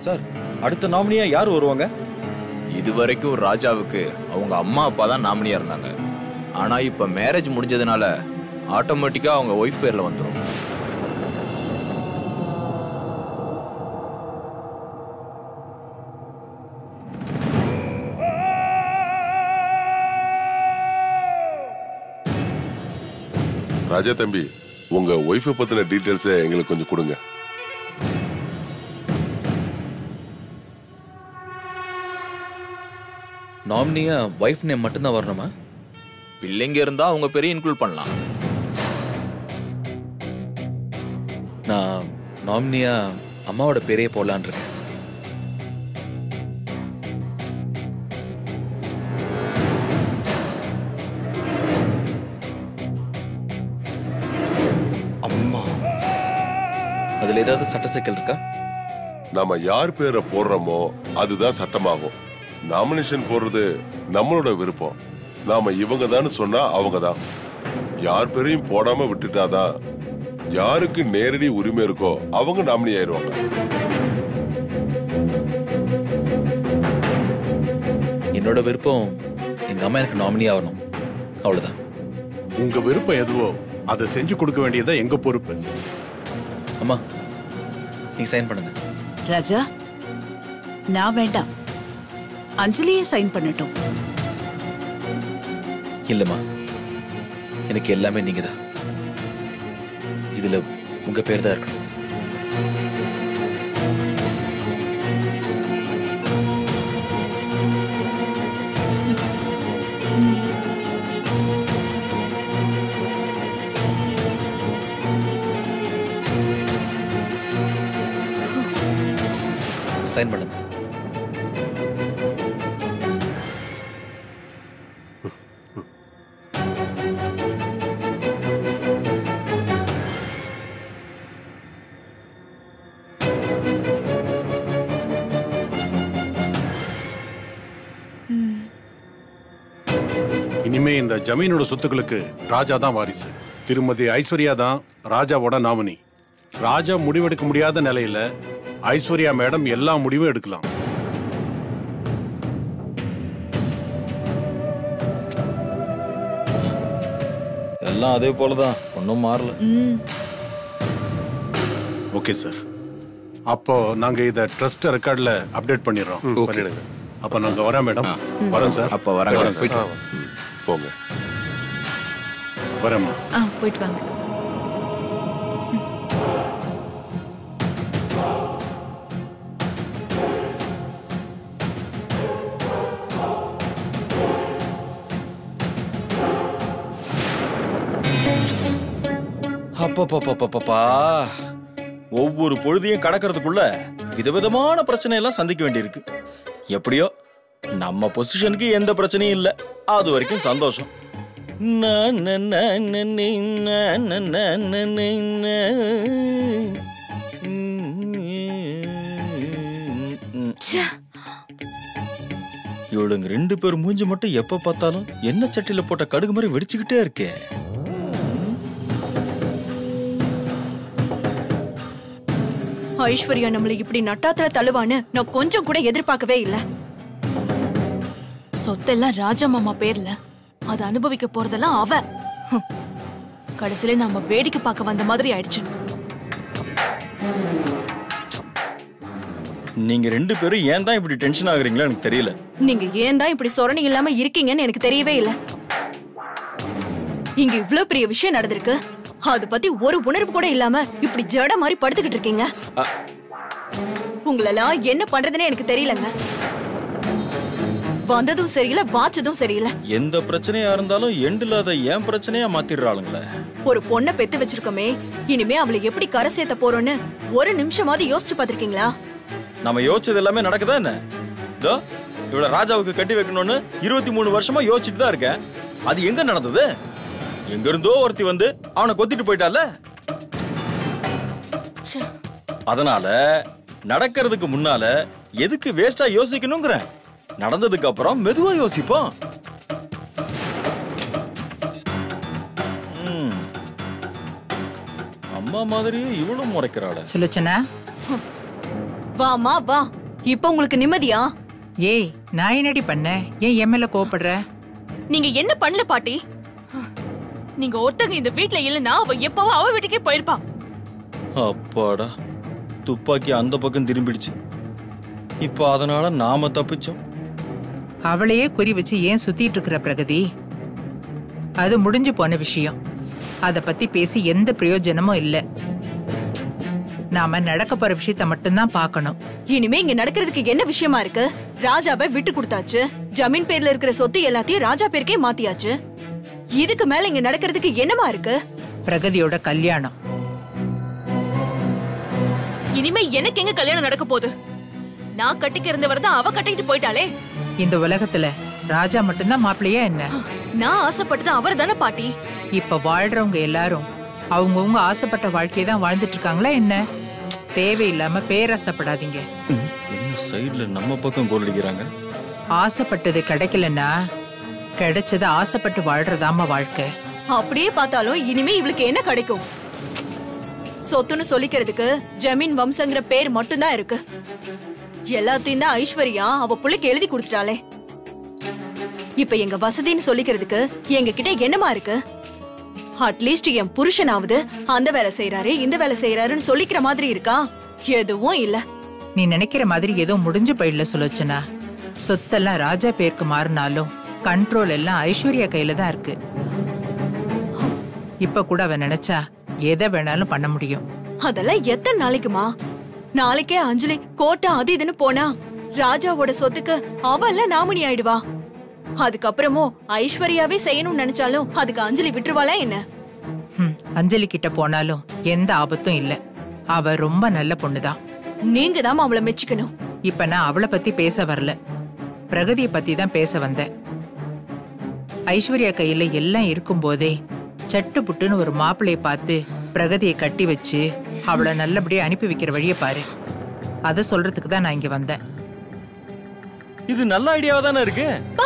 Sir, அடுத்த நாமினியா யார் வருவாங்க? இதுவரைக்கும் ராஜாவுக்கு அவங்க அம்மா அப்பா தான் நாமினியா இருந்தாங்க. ஆனா இப்ப மேரேஜ் முடிஞ்சதுனால ஆட்டோமேட்டிக்கா அவங்க ஒய்ஃப் பேர்ல வந்துடும். ராஜா தம்பி, உங்க ஒய்ஃப் பத்தின டீடைல்ஸ் எங்களுக்கு கொஞ்சம் கொடுங்க. நாமினியா வைஃப் நேம் மட்டும்தான் வரணுமா? பிள்ளைங்க இருந்தா அவங்க பேரையும் இன்க்ளூட் பண்ணலாம். நான் நாமினியா அம்மாவோட பேரையே போடலான் இருக்கேன். அம்மா, அதுல ஏதாவது சட்ட சிக்கல் இருக்கா? நாம யார் பேரை போடுறோமோ அதுதான் சட்டமாகும். நாமினேஷன் போடுறது நம்மளோட விருப்பம். நாம இவங்க தான் சொன்னா அவங்க தான். யார் பேரையும் போடாம விட்டுட்டாதான் யாருக்கு நேரடி உரிமை இருக்கோ அவங்க நாமினி ஆயிடுவாங்க. என்னோட விருப்பம் எங்க அம்மா எனக்கு நாமினி ஆகணும், அவ்வளவுதான். உங்க விருப்பம் எதுவோ அதை செஞ்சு கொடுக்க வேண்டியதா எங்க பொறுப்பு. அம்மா, நீங்க சைன் பண்ணுங்க. ராஜா, நான் வேண்டாம், அஞ்சலியே சைன் பண்ணட்டும். இல்லம்மா, எனக்கு எல்லாமே நீங்க தான். இதுல உங்க பேர் தான் இருக்கணும். சைன் பண்ணுங்க. இனிமே இந்த ஜமீனோட சொத்துக்களுக்கு ராஜா தான் வாரிசு. திருமதி ஐஸ்வர்யா தான் ராஜாவோட நாமினி. ராஜா முடிவெடுக்க முடியாத நிலையில ஐஸ்வர்யா மேடம் எல்லா முடிவும் எடுக்கலாம். எல்லாம் அதே போலதான், ஒன்னும் மாறல. ஓகே சார், அப்போ நாங்க இத ட்ரஸ்ட் ரெக்கார்ட்ல அப்டேட் பண்ணிடுறோம். பண்ணிடுங்க. அப்ப நாங்க வரோம் மேடம். வரோம் சார். அப்ப வராங்க. போங்க. வரேம்மா. போயிட்டு வாங்க. அப்பப்பா, ஒவ்வொரு பொழுதையும் கடக்கிறதுக்குள்ள விதவிதமான பிரச்சனை எல்லாம் சந்திக்க வேண்டியிருக்கு. எப்படியோ நம்ம பொசிஷனுக்கு எந்த பிரச்சனையும் இல்ல, அது வரைக்கும் சந்தோஷம். இவளுங்க ரெண்டு பேர் மூஞ்சி மட்டும் எப்ப பார்த்தாலும் என்ன சட்டியில போட்ட கடுகு மாதிரி வெடிச்சுக்கிட்டே இருக்கே. ஐஸ்வர்யா நம்மள இப்படி நட்டாத்துல தள்ளுவான்னு நான் கொஞ்சம் கூட எதிர்பார்க்கவே இல்ல. சொத்தெல்லாம் ராஜா மாமா பேர்ல, அதை அனுபவிக்க போறதெல்லாம் அவ. கடைசியில நாம வேடிக்கை பார்க்க வந்த மாதிரி ஆயிடுச்சு. நீங்க ரெண்டு பேரும் ஏன் தான் இப்படி டென்ஷன் ஆகுறீங்களா எனக்கு தெரியல. நீங்க ஏன் தான் இப்படி சொரணை இல்லாம இருக்கீங்கன்னு எனக்கு தெரியவே இல்ல. இங்க இவ்ளோ பெரிய விஷயம் நடந்திருக்கு, அத பத்தி ஒரு உணர்வு கூட இல்லாம இப்படி ஜட மாதிரி படுத்துக்கிட்டு இருக்கீங்க. உங்களெல்லாம் என்ன பண்றதுன்னு எனக்கு தெரியலங்க. வந்ததும் சரியில்லை, வாச்சதும் சரியில்லை. எந்த பிரச்சனையா இருந்தாலும் எண்டுல அதை ஏன் பிரச்சனையா மாத்திடுறாளுங்களே. ஒரு பொண்ணை பெத்து வச்சிருக்கோமே, இனிமே அவளை எப்படி கரை சேர்த்த போறோம்னு ஒரு நிமிஷமாவது யோசிச்சு பாத்திருக்கீங்களா? நம்ம யோசிச்சது எல்லாமே நடக்குதா என்ன? இவள ராஜாவுக்கு கட்டி வைக்கணும்னு 23 வருஷமா யோசிச்சுட்டு தான் இருக்கேன். அது எங்க நடந்தது? எங்க இருந்தோ ஒருத்தி வந்து அவனை கொத்திட்டு போயிட்டால. அதனால நடக்கிறதுக்கு முன்னால எதுக்கு வேஸ்டா யோசிக்கணுங்கிற? நடந்ததுக்கு அப்புறம் மெதுவா யோசிப்போம். அம்மா மாதிரியே இவளும் முறைக்கிறாள. சுலோச்சனா, வாமா வா. இப்ப உங்களுக்கு நிம்மதியா? ஏய், நான் என்னடி பண்ணேன்? ஏன் என் மேல கோவப்படுற? நீங்க என்ன பண்ணல பாட்டி? நீங்க ஒருத்தங்க இந்த வீட்ல இல்லனா அவ எப்பவோ அவ வீட்டுக்கே போயிருப்பா. அப்பாடா, துப்பாக்கி அந்த பக்கம் திரும்பிடுச்சு. இப்ப அதனால நாம தப்பிச்சோம். அவளையே குறி வச்சு ஏன் சுத்திட்டு இருக்கிற பிரகதி? அது முடிஞ்சு போன விஷயம். அத பத்தி பேசி எந்த பிரயோஜனமும் இல்ல. நாம நடக்க போற விஷயத்த மட்டும்தான் பார்க்கணும். இனிமே இங்க நடக்கிறதுக்கு என்ன விஷயமா இருக்கு? ராஜாவை விட்டு கொடுத்தாச்சு. ஜமீன் பேர்ல இருக்கிற சொத்து எல்லாத்தையும் ராஜா பேருக்கே மாத்தியாச்சு. இதுக்கு மேல இங்க நடக்கிறதுக்கு என்னமா இருக்கு? பிரகதியோட கல்யாணம். இனிமே எனக்கு எங்க கல்யாணம் நடக்க போகுது? நான் கட்டிக்க இருந்தவர் தான் அவ கட்டிக்கிட்டு போயிட்டாளே. இந்த உலகத்துல ராஜா மட்டும்தான் மாப்பிள்ளையா என்ன? நான் ஆசைப்பட்டது அவர் தானே பாட்டி. இப்ப வாழ்றவங்க எல்லாரும் அவங்கவுங்க ஆசைப்பட்ட வாழ்க்கையை தான் வாழ்ந்துட்டு இருக்காங்களா என்ன? தேவையில்லாம பேராசைப்படாதீங்க. என்ன சைடுல நம்ம பக்கம் கோல் அடிக்கிறாங்க? ஆசைப்பட்டது கிடைக்கலன்னா கிடைச்சது ஆசைப்பட்டு வாழ்றதாம வாழ்க்கை. அப்படியே பார்த்தாலும் இனிமே இவளுக்கு என்ன கிடைக்கும்? சொத்துன்னு சொல்லிக்கிறதுக்கு ஜமீன் வம்சங்கிற பேர் மட்டும்தான் இருக்கு. எல்லாத்தையும் தான் ஐஸ்வர்யா அவ புள்ளைக்கு எழுதி கொடுத்துட்டாளே. இப்ப எங்க வசதின்னு சொல்லிக்கிறதுக்கு எங்க கிட்ட என்னமா இருக்கு? அட்லீஸ்ட் என் புருஷனாவது அந்த வேலை செய்யறாரு இந்த வேலை செய்யறாருன்னு சொல்லிக்கிற மாதிரி இருக்கா? எதுவும் இல்ல. நீ நினைக்கிற மாதிரி ஏதோ முடிஞ்சு போயிடல சுலோச்சனா. சொத்தெல்லாம் ராஜா பேருக்கு மாறினாலும் கண்ட்ரோல் எல்லாம் ஐஸ்வர்யா கையில தான் இருக்கு. இப்ப கூட அவ நினைச்சா எதை வேணாலும் பண்ண முடியும். அதெல்லாம் எத்தனை நாளைக்குமா? நாளைக்கே அஞ்சலி கோட்டை அது இதுன்னு போனா ராஜாவோட சொத்துக்கு அவ நாமினி ஆயிடுவா. அதுக்கப்புறமும் ஐஸ்வர்யாவே செய்யணும்னு நினைச்சாலும் அதுக்கு அஞ்சலி விட்டுருவாளா என்ன? அஞ்சலி கிட்ட போனாலும் எந்த ஆபத்தும் இல்ல. அவ ரொம்ப நல்ல பொண்ணுதான். நீங்க தான் அவளை மெச்சிக்கணும். இப்ப நான் அவளை பத்தி பேச வரல, பிரகதியை பத்தி தான் பேச வந்தேன். ஐஸ்வர்யா கையில எல்லாம் இருக்கும் போதே சட்டு புட்டுன்னு ஒரு மாப்பிள்ளைய பார்த்து பிரகதியை கட்டி வச்சு அவளை நல்லபடியா அனுப்பி வைக்கிற வழியை பாரு. அத சொல்றதுக்கு தான் நான் இங்க வந்தேன். இது நல்ல ஐடியாவா தானே இருக்கு.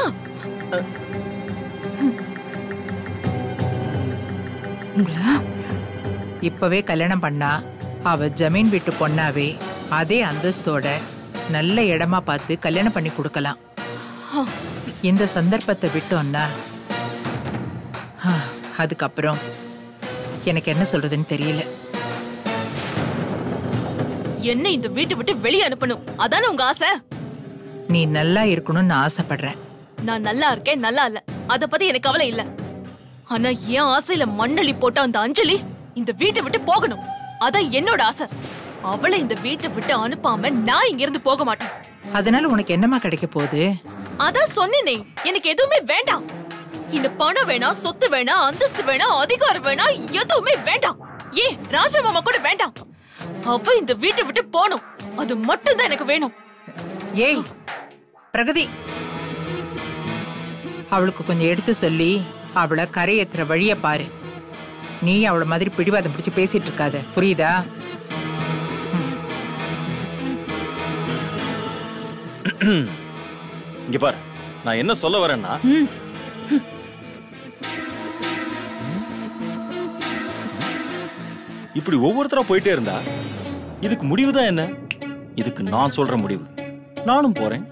இப்பவே கல்யாணம் பண்ணா அவ ஜமீன் வீட்டு பொண்ணாவே அதே அந்தஸ்தோட நல்ல இடமா பார்த்து கல்யாணம் பண்ணி கொடுக்கலாம். இந்த சந்தர்ப்பத்தை விட்டோம்னா அதுக்கப்புறம் எனக்கு என்ன சொல்றதுன்னு தெரியல. என்ன இந்த வீட்டை விட்டு வெளியே அனுப்பணும் அதானே உங்க ஆசை? நீ நல்லா இருக்கணும்னு ஆசைப்படுறேன். நான் நல்லா இருக்கேன் நல்லா இல்ல அத பத்தி எனக்கு கவலை இல்ல. ஆனா என் ஆசையில மண்ணள்ளி போட்ட அந்த அஞ்சலி இந்த வீட்டை விட்டு போகணும். அதான் என்னோட ஆசை. அவளை இந்த வீட்டை விட்டு அனுப்பாம நான் இங்க இருந்து போக மாட்டேன். அதனால உனக்கு என்னமா கிடைக்க போகுது? அதான் சொன்னேனே, எனக்கு எதுவுமே வேண்டாம். இந்த பணம் வேணாம், சொத்து வேணாம், அந்தஸ்து வேணாம், அதிகாரம் வேணாம், எதுவுமே வேண்டாம். ஏன் ராஜா மாமா கூட வேண்டாம். அவ இந்த வீட்டை விட்டு போகணும். அது மட்டும் தான் எனக்கு வேணும். ஏய் பிரகதி, அவளுக்கு கொஞ்சம் எடுத்து சொல்லி அவளை கரையேத்துற வழிய பாரு. நீ அவளை மாதிரி பிடிவாதம் பிடிச்சு பேசிட்டு இருக்காத, புரியுதா? இங்க பாரு, நான் என்ன சொல்ல வரேன்னா, இப்படி ஒவ்வொருத்தரா போயிட்டே இருந்தா இதுக்கு முடிவுதான் என்ன? இதுக்கு நான் சொல்ற முடிவு. நானும் போறேன்.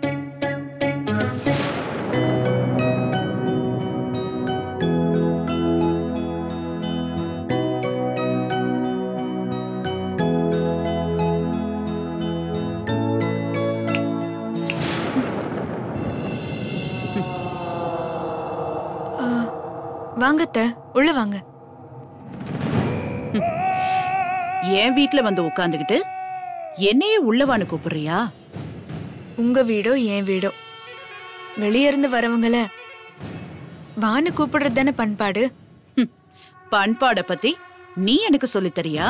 வாங்கத்த, உள்ள வாங்க. என் வீட்ல வந்து உட்கார்ந்துகிட்டு என்னையே உள்ளவான்னு கூப்பிடுறியா? உங்க வீடோ என் வீடோ, வெளிய இருந்து வரவங்கள வான்னு கூப்பிடுறது தானே பண்பாடு. பண்பாட பத்தி நீ எனக்கு சொல்லித் தரியா?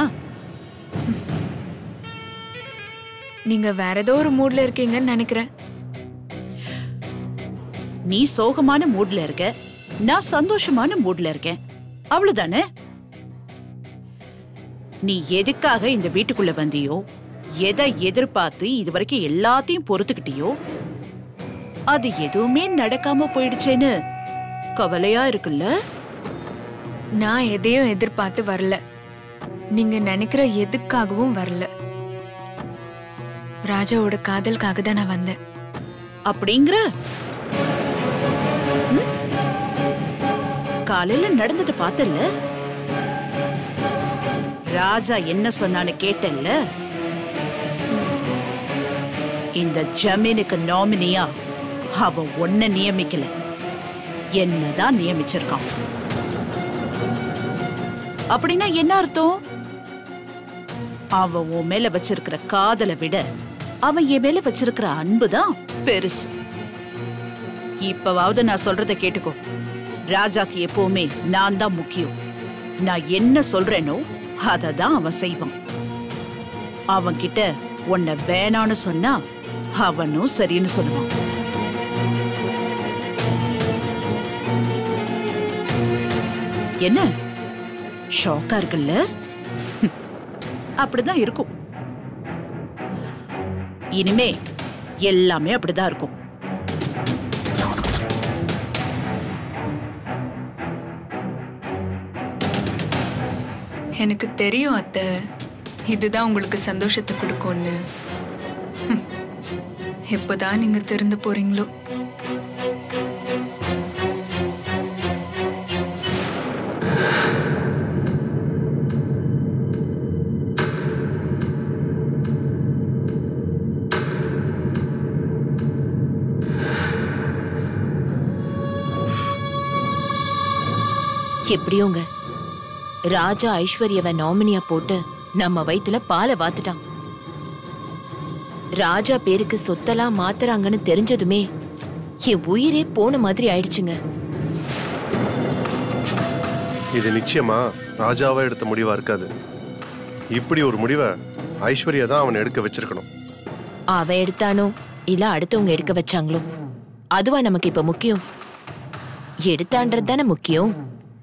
நீங்க வேற ஏதோ ஒரு மூட்ல இருக்கீங்கன்னு நினைக்கிறேன். நீ சோகமான மூட்ல இருக்க, நான் சந்தோஷமான மூட்ல இருக்கேன், அவ்வளவுதானே? நீ எதுக்காக இந்த வீட்டுக்குள்ள வந்தியோ, எதை எதிர்பார்த்து இதுவரைக்கும் எல்லாத்தையும் பொறுத்துக்கிட்டியோ, அது எதுவுமே நடக்காம போயிடுச்சேன்னு கவலையா இருக்குல்ல? நான் எதையும் எதிர்பார்த்து வரல, நீங்க நினைக்கிற எதுக்காகவும் வரல. ராஜாவோட காதலுக்காக தான் நான் வந்தேன். அப்படிங்கிற காலையில நடந்துட்டு பார்த்தல்ல, ராஜா என்ன சொன்னான்னு கேட்டல்ல. இந்த ஜமீனுக்கு நாமினியா அவன் ஒன்ன நியமிக்கல, என்னதான் நியமிச்சிருக்கான். அப்படின்னா என்ன அர்த்தம்? அவன் உன் மேல வச்சிருக்கிற காதலை விட அவன் என் மேல வச்சிருக்கிற அன்புதான் பெருசு. இப்பவாவது நான் சொல்றத கேட்டுக்கோ. ராஜாக்கு எப்பவுமே நான் தான் முக்கியம். நான் என்ன சொல்றேனோ அததான் அவன் செய்வான். அவன் கிட்ட உன்னை வேணான்னு சொன்னா அவனும் சரின்னு சொல்லுவான். என்ன ஷாக்கா இருக்குல்ல? அப்படிதான் இருக்கும். இனிமே எல்லாமே அப்படிதான் இருக்கும். எனக்கு தெரியும் அத்தை, இதுதான் உங்களுக்கு சந்தோஷத்தை கொடுக்கும்னு. எப்பதான் நீங்க திருந்து போறீங்களோ. எப்படியோங்க ராஜா ஐஸ்வர்யாவை நாமினியா போட்டு நம்ம வயித்துல பாலை வாத்துட்டான். ராஜா பேருக்கு சொத்தெல்லாம் மாத்துறாங்கன்னு தெரிஞ்சதுமே என் உயிரே போன மாதிரி ஆயிடுச்சுங்க. இது நிச்சயமா ராஜாவா எடுத்த முடிவா இருக்காது. இப்படி ஒரு முடிவை ஐஸ்வர்யா தான் அவன் எடுக்க வச்சிருக்கணும். அவ எடுத்தானோ இல்ல அடுத்தவங்க எடுக்க வச்சாங்களோ, அதுவா நமக்கு இப்ப முக்கியம்? எடுத்தான்றது தானே முக்கியம்.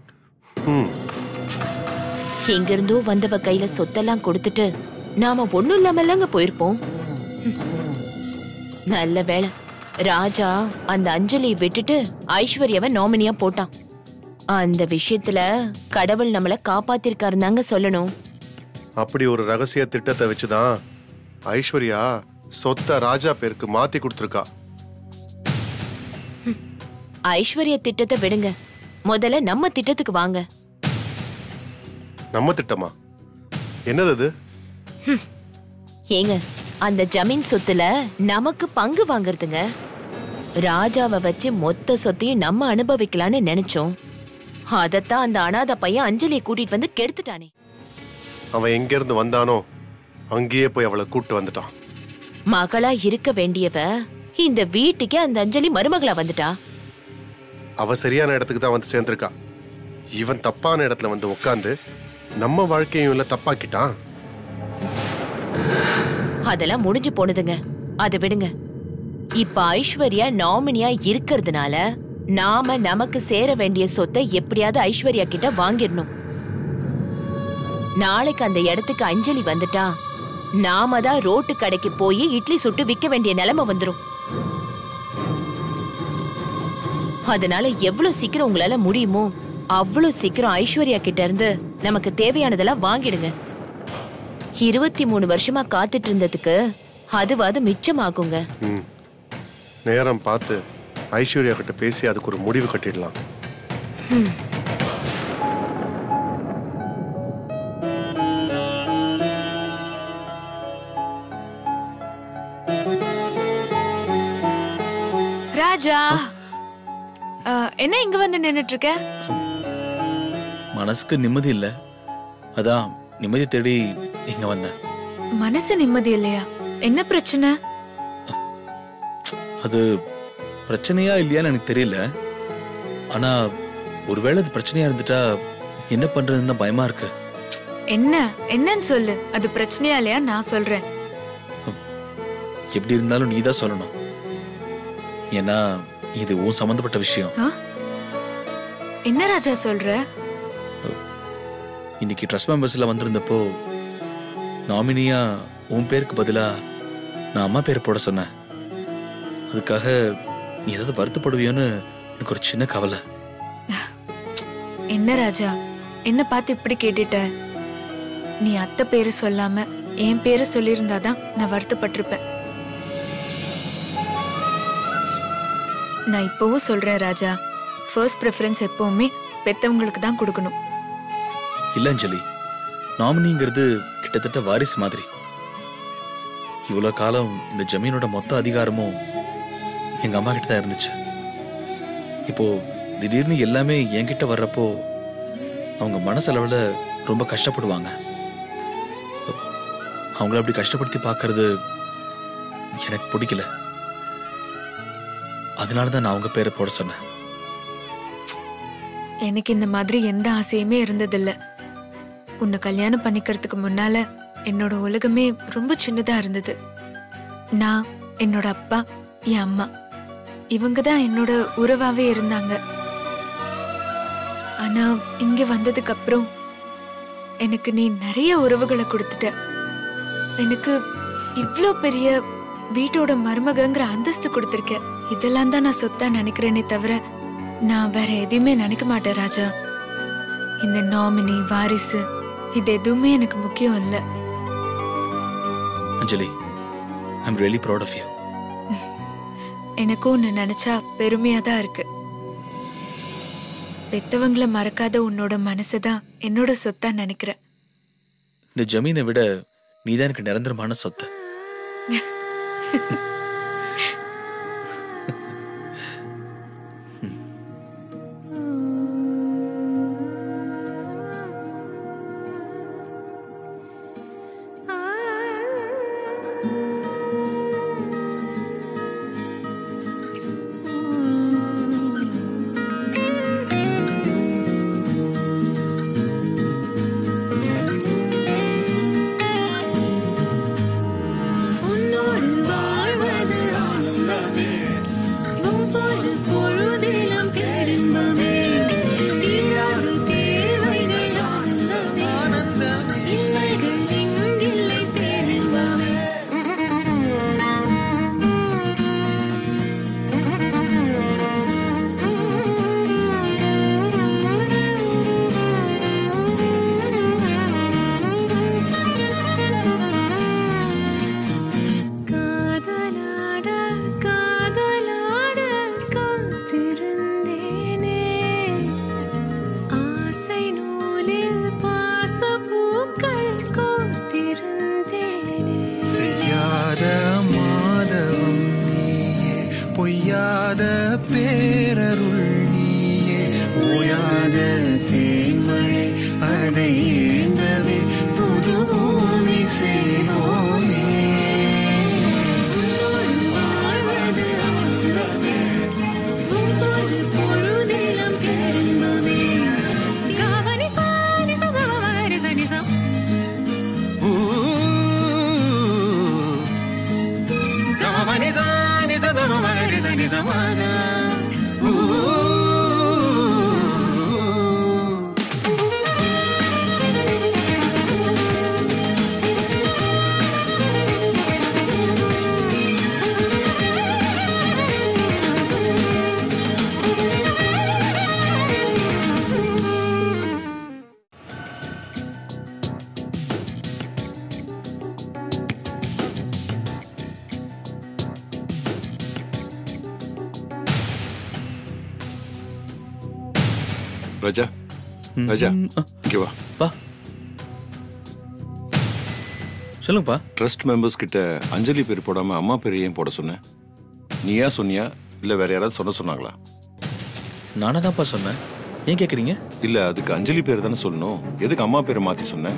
எங்கிருந்தோ வந்தவ கையில சொத்தெல்லாம் கொடுத்துட்டு நாம ஒண்ணும் இல்லாமல்லங்க போயிருப்போம். நல்ல வேளை ராஜா அந்த அஞ்சலியை விட்டுட்டு ஐஸ்வர்யாவை நாமினியா போட்டான். அந்த விஷயத்துல கடவுள் நம்மள காப்பாத்திருக்காருந்தாங்க சொல்லணும். அப்படி ஒரு ரகசிய திட்டத்தை வச்சுதான் ஐஸ்வர்யா சொத்தை ராஜா பேருக்கு மாத்தி கொடுத்துருக்கா. ஐஸ்வர்யா திட்டத்தை விடுங்க, முதல்ல நம்ம திட்டத்துக்கு வாங்க. நம்ம திட்டமா? என்னது அது? ஏங்க, அந்த ஜமீன் சொத்துல நமக்கு பங்கு வாங்குறதுங்க. ராஜாவை வச்சு மொத்த சொத்தையும் நம்ம அனுபவிக்கலான்னு நினைச்சோம். அதத்தான் அந்த அனாதை பையன் அஞ்சலியை கூட்டிட்டு வந்து கெடுத்துட்டானே. அவன் எங்க இருந்து வந்தானோ அங்கேயே போய் அவளை கூட்டு வந்துட்டான். மகளா இருக்க வேண்டியவ இந்த வீட்டுக்கே அந்த அஞ்சலி மருமகளா வந்துட்டா. அவ சரியான இடத்துக்கு தான் வந்து சேர்ந்திருக்கா. இவன் தப்பான இடத்துல வந்து உட்காந்து நம்ம வாழ்க்கையும் இல்ல தப்பாக்கிட்டான். அதெல்லாம் முடிஞ்சு போனதுங்க, அதை விடுங்க. இப்ப ஐஸ்வர்யா நாமினியா இருக்கிறதுனால நாம நமக்கு சேர வேண்டிய சொத்தை எப்படியாவது ஐஸ்வர்யா கிட்ட வாங்கிடணும். நாளைக்கு அந்த இடத்துக்கு அஞ்சலி வந்துட்டா நாம தான் ரோட்டு கடைக்கு போய் இட்லி சுட்டு விற்க வேண்டிய நிலைமை வந்துரும். அதனால எவ்வளவு சீக்கிரம் உங்களால முடியுமோ அவ்வளவு சீக்கிரம் ஐஸ்வர்யா கிட்ட இருந்து நமக்கு தேவையானதெல்லாம் வாங்கிடுங்க. 23 வருஷமா காத்துட்டு இருந்ததுக்கு அதுவாது மிச்சமாகுங்க. நேரம் பார்த்து ஐஸ்வர்யா கிட்ட பேசி அதுக்கு ஒரு முடிவு கட்டிடலாம். ராஜா, என்ன இங்க வந்து நின்னுட்டு இருக்க? மனசுக்கு நிம்மதி இல்ல, அதான் நிம்மதி தேடி இங்க வந்தேன். மனசு நிம்மதி இல்லையா? என்ன பிரச்சனை? அது பிரச்சனையா இல்லையான்னு எனக்கு தெரியல. ஆனா ஒருவேளை அது பிரச்சனையா இருந்துட்டா என்ன பண்றதுன்னு தான் பயமா இருக்கு. என்னன்னு சொல்லு. அது பிரச்சனையா இல்லையா நான் சொல்றேன். எப்படி இருந்தாலும் நீ தான் சொல்லணும். ஏன்னா இது உன் சம்பந்தப்பட்ட விஷயம். என்ன ராஜா சொல்ற? இன்னைக்கு ட்ரஸ்ட் மெம்பர்ஸ்ல வந்திருந்தப்போ நாமினியா உன் பேருக்கு பதிலா நான் அம்மா பேரை போட சொன்னேன். அதுக்காக நீ ஏதாவது வருத்தப்படுவியோன்னு எனக்கு ஒரு சின்ன கவலை. என்ன ராஜா, என்ன பார்த்து இப்படி கேட்டுட்ட? நீ அத்தை பேரு சொல்லாம என் பேரு சொல்லியிருந்தாதான் நான் வருத்தப்பட்டிருப்பேன். நான் இப்பவும் சொல்றேன் ராஜா, ஃபர்ஸ்ட் ப்ரிஃபரன்ஸ் எப்பவுமே பெத்தவங்களுக்கு தான் கொடுக்கணும். இல்ல அஞ்சலி, நாமினிங்கிறது கிட்டத்தட்ட வாரிசு மாதிரி. இவ்வளவு காலம் இந்த ஜமீனோட மொத்த அதிகாரமும் எங்க அம்மா கிட்ட தான் இருந்துச்சு. இப்போ திடீர்னு எல்லாமே என்கிட்ட வர்றப்போ அவங்க மனசளவுல ரொம்ப கஷ்டப்படுவாங்க. அவங்கள அப்படி கஷ்டப்படுத்தி பார்க்கறது எனக்கு பிடிக்கல. அதனாலதான் நான் அவங்க பேரை போட சொன்னேன். எனக்கு இந்த மாதிரி எந்த ஆசையுமே இருந்ததில்ல. உன்னை கல்யாணம் பண்ணிக்கிறதுக்கு முன்னால என்னோட உலகமே ரொம்ப சின்னதா இருந்தது. நான், என்னோட அப்பா, என் அம்மா, இவங்க தான் என்னோட உறவாவே இருந்தாங்க. ஆனா இங்க வந்ததுக்கு அப்புறம் எனக்கு நீ நிறைய உறவுகளை கொடுத்துட்ட. எனக்கு இவ்ளோ பெரிய வீட்டோட மருமகங்கிற அந்தஸ்து கொடுத்திருக்க. இதெல்லாம் தான் நான் சொத்தா நினைக்கிறேனே தவிர நான் வேற எதையுமே நினைக்க மாட்டேன் ராஜா. இந்த நாமினி, வாரிசு, இது எதுவுமே எனக்கு முக்கியம் இல்ல. அஞ்சலி, I'm really proud of you. எனக்கும் உன்னை நினைச்சா பெருமையா தான் இருக்கு. பெத்தவங்களை மறக்காத உன்னோட மனசுதான் என்னோட சொத்தா நினைக்கிறேன். இந்த ஜமீனை விட நீதான் எனக்கு நிரந்தரமான சொத்து. ராஜா, ராஜா, இங்க வா. வா. சொல்லுங்கப்பா. ட்ரஸ்ட் மெம்பர்ஸ் கிட்ட அஞ்சலி பேர் போடாம அம்மா பேர் ஏன் போட சொன்ன? நீயா சொன்னியா இல்ல வேற யாராவது சொன்னாங்களா? நானே தான்ப்பா சொன்னேன். ஏன் கேக்குறீங்க? இல்ல, அதுக்கு அஞ்சலி பேர் தானே சொல்லணும். எதுக்கு அம்மா பேரை மாத்தி சொன்ன?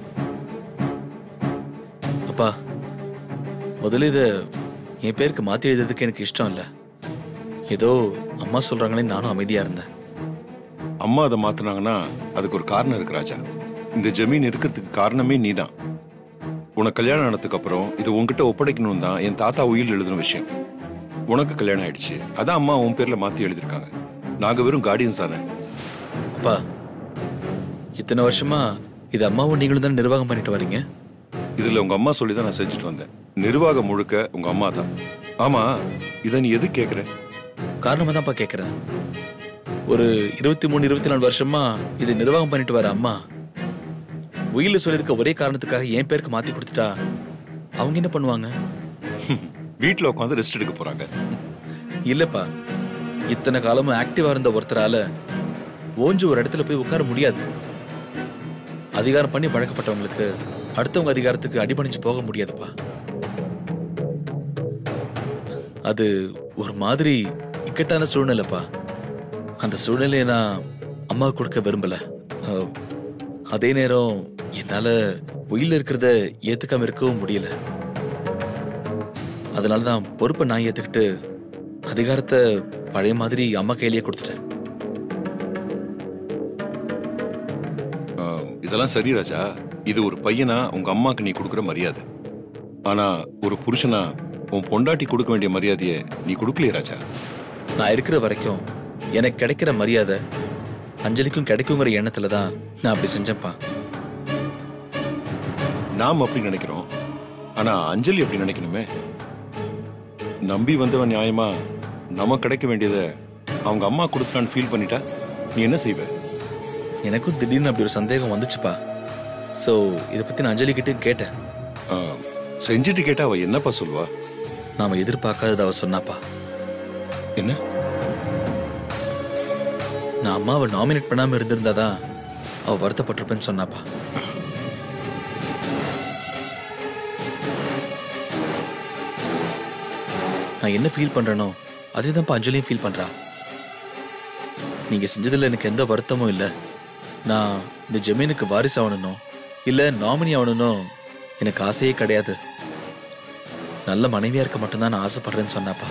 அப்பா, முதல்ல இத என் பேருக்கு மாத்தி எழுதுறதுக்கு எனக்கு இஷ்டம் இல்ல. ஏதோ அம்மா சொல்றாங்களே நானும் அமைதியா இருந்தேன். அம்மா அதை மாத்தினாங்கன்னா அதுக்கு ஒரு காரணம் இருக்கு ராஜா. இந்த ஜமீன் இருக்கிறதுக்கு காரணமே நீதான். உனக்கு கல்யாணம் ஆனதுக்கு அப்புறம் இது உன்கிட்ட ஒப்படைக்கணும் தான் என் தாத்தா உயில் எழுதின விஷயம். உனக்கு கல்யாணம் ஆயிடுச்சு, அதான் அம்மா உன் பேர்ல மாத்தி எழுதிருக்காங்க. நாங்க வெறும் கார்டியன்ஸ் தானே. அப்பா, இத்தனை வருஷமா இது அம்மாவும் நீங்களும் தான் நிர்வாகம் பண்ணிட்டு வரீங்க. இதுல உங்க அம்மா சொல்லிதான் நான் செஞ்சுட்டு வந்தேன். நிர்வாகம் முழுக்க உங்க அம்மா தான். ஆமா, இதை நீ எது கேக்குற? காரணமா தான்ப்பா கேக்குறேன். ஒரு 23-24 வருஷமா இது நிர்வாகம் பண்ணிட்டு வர அம்மா உயில சொல்லியிருக்க ஒரே காரணத்துக்காக என் பேருக்கு மாத்தி கொடுத்துட்டா அவங்க என்ன பண்ணுவாங்க? வீட்டுல உட்காந்து ரெஸ்ட் எடுக்க போறாங்க. இல்லப்பா, இத்தனை காலமும் ஆக்டிவா இருந்த ஒருத்தரால ஓஞ்சு ஒரு இடத்துல போய் உட்கார முடியாது. அதிகாரம் பண்ணி பழக்கப்பட்டவங்களுக்கு அடுத்தவங்க அதிகாரத்துக்கு அடிபணிச்சு போக முடியாதுப்பா. அது ஒரு மாதிரி இக்கட்டான சூழ்நிலைப்பா. அந்த சூழ்நிலையை நான் அம்மாவுக்கு கொடுக்க விரும்பல. அதே நேரம் என்னால உயில இருக்கிறத ஏத்துக்காம இருக்கவும் முடியல. அதனாலதான் பொறுப்பை நான் ஏத்துக்கிட்டு அதிகாரத்தை பழைய மாதிரி அம்மா கையிலேயே கொடுத்துட்டேன். இதெல்லாம் சரி ராஜா. இது ஒரு பையனா உங்க அம்மாக்கு நீ கொடுக்குற மரியாதை. ஆனா ஒரு புருஷனா உன் பொண்டாட்டி கொடுக்க வேண்டிய மரியாதையை நீ கொடுக்கலையே ராஜா. நான் இருக்கிற வரைக்கும் எனக்கு கிடைக்கிற மரியாதை அஞ்சலிக்கும் கிடைக்குங்கிற எண்ணத்துல தான் நான் அப்படி செஞ்சேன்ப்பா. நாம் அப்படி நினைக்கிறோம், ஆனா அஞ்சலி அப்படி நினைக்கணுமே. நம்பி வந்தவன் நியாயமா நமக்கு கிடைக்க வேண்டியதை அவங்க அம்மா கொடுத்துட்டான்னு ஃபீல் பண்ணிட்டா நீ என்ன செய்வ? எனக்கும் திடீர்னு அப்படி ஒரு சந்தேகம் வந்துச்சுப்பா. சோ இதை பத்தி நான் அஞ்சலி கிட்ட கேட்டேன். செஞ்சுட்டு கேட்டா அவ என்னப்பா சொல்வா? நாம எதிர்பார்க்காதது அவ சொன்னாப்பா. என்ன? நான் அம்மாவை நாமினேட் பண்ணாம இருந்திருந்தாதான் அவ வருத்தப்பட்டிருப்பேன்னு சொன்னாப்பா. நான் என்ன ஃபீல் பண்றேனோ அதே தான் அஞ்சலியும் ஃபீல் பண்றா. நீங்க செஞ்சதுல எனக்கு எந்த வருத்தமும் இல்லை. நான் இந்த ஜமீனுக்கு வாரிசு ஆகணும் இல்ல நாமினி ஆகணும் எனக்கு ஆசையே கிடையாது. நல்ல மனைவியா இருக்க மட்டும்தான் நான் ஆசைப்படுறேன்னு சொன்னாப்பா.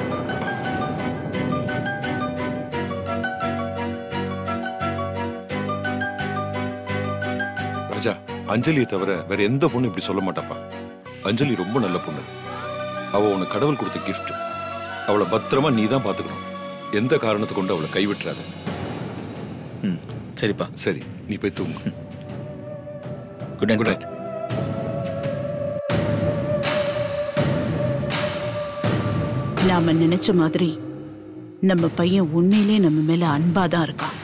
ராஜா, அஞ்சலியை தவிர வேற எந்த பொண்ணு இப்படி சொல்ல மாட்டாப்பா. அஞ்சலி ரொம்ப நல்ல பொண்ணு. அவ உனக்கு கடவுள் கொடுத்த கிஃப்ட். அவளை பத்திரமா நீ தான் பாத்துக்கணும். எந்த காரணத்தை கொண்டு அவளை கைவிட்டுறாத. சரிப்பா. சரி, நீ போய் தூங்கு. Good night. Good night. நாம நினைச்ச மாதிரி நம்ம பையன் உண்மையிலே நம்ம மேல அன்பாதான் இருக்கான்.